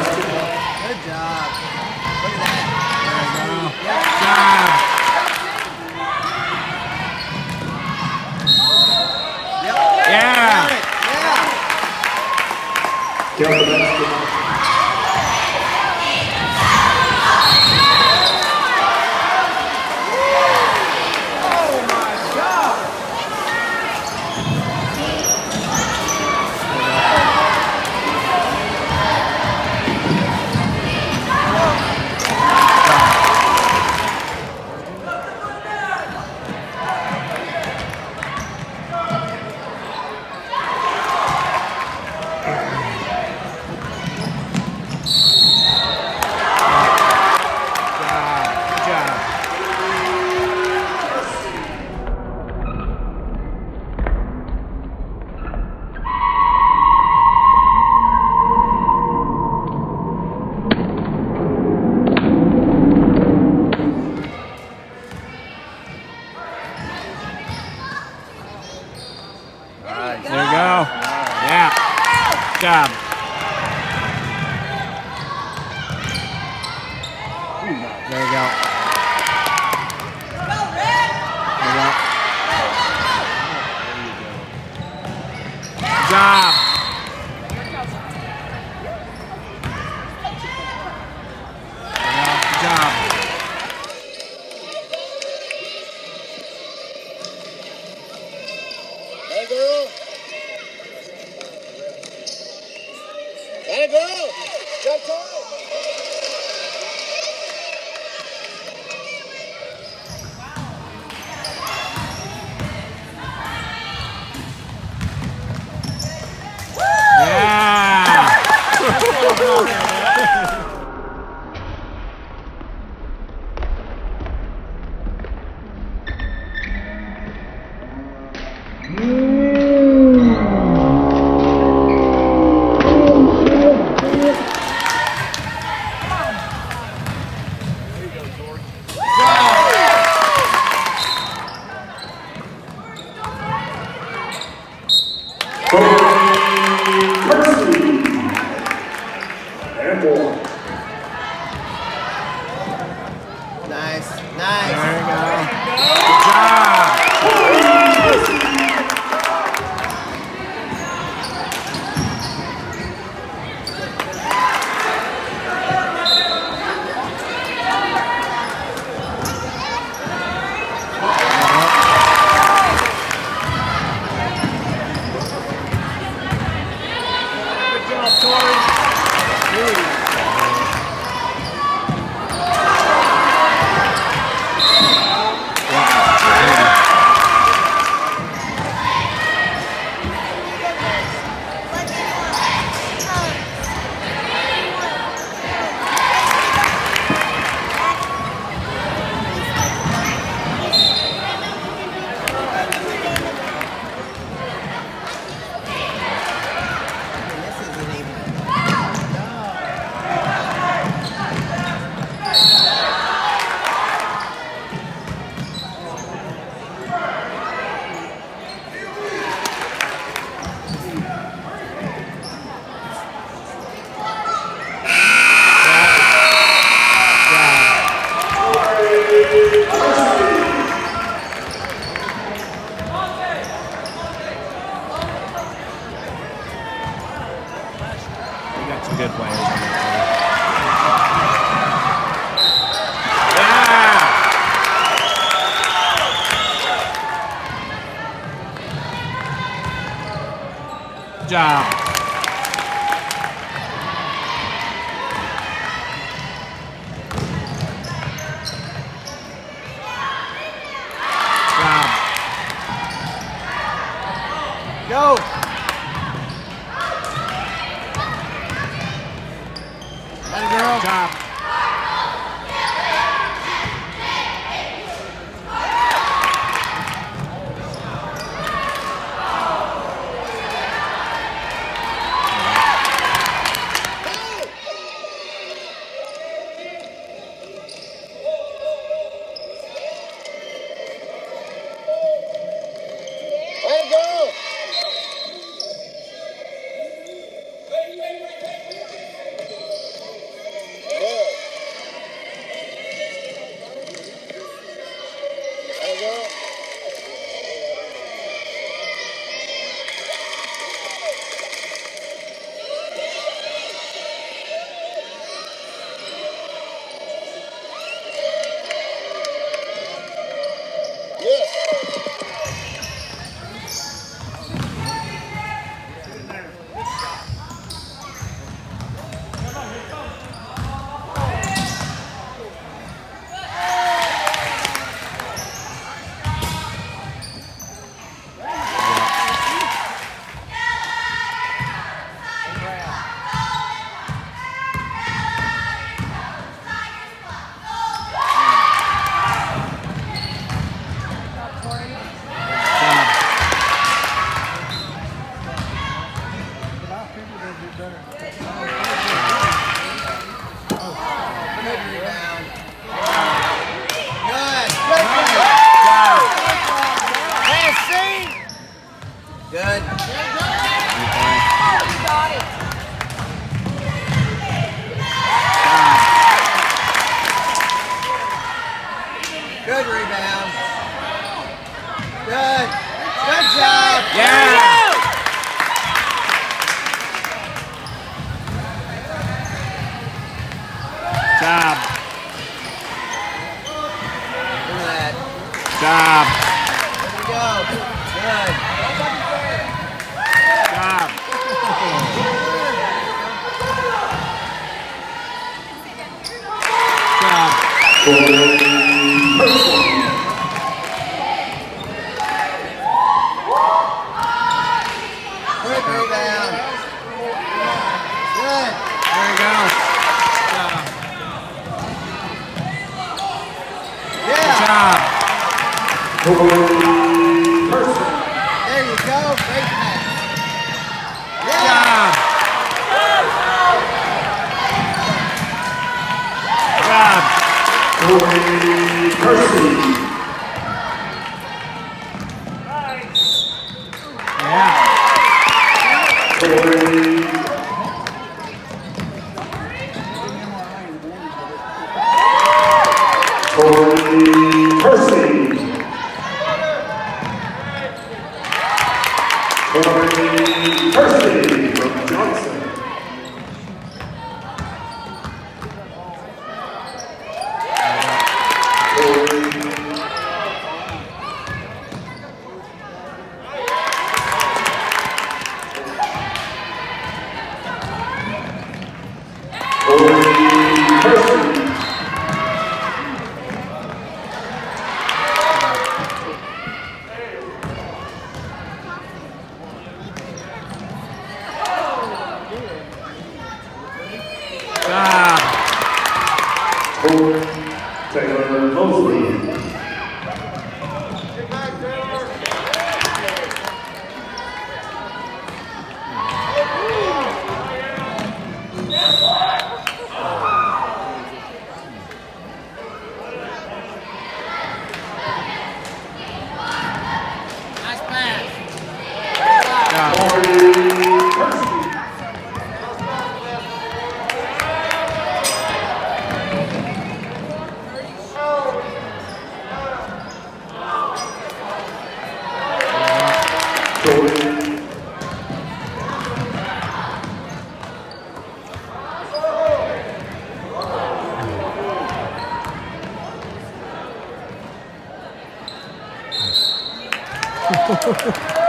Good job. Look at that. There you go. Yeah. Good job. Yep. Yeah. Got it. Yeah. There you go. Yeah. Good job. There you go. There you go. Good job. Good job. Hey, girl. Hey, girl. Jump tight. Tori Kersey. Airborne. Nice. Nice. There you go. Good job. Some good players on that team. Yeah! Good job. Go. That girl. Good job. Hey, girl. Job. Look at that. Job. There you go. Good. Job. Job. Quick rebound. Good. There you go. Job. Yeah. Job. There you go. Great pass. Yeah. Job. Job. Tori Kersey. Yeah. Tori Kersey. Tori Kersey from Johnson. Job. Taylor Mosley. Nice pass. Job. Tori Kersey. Job.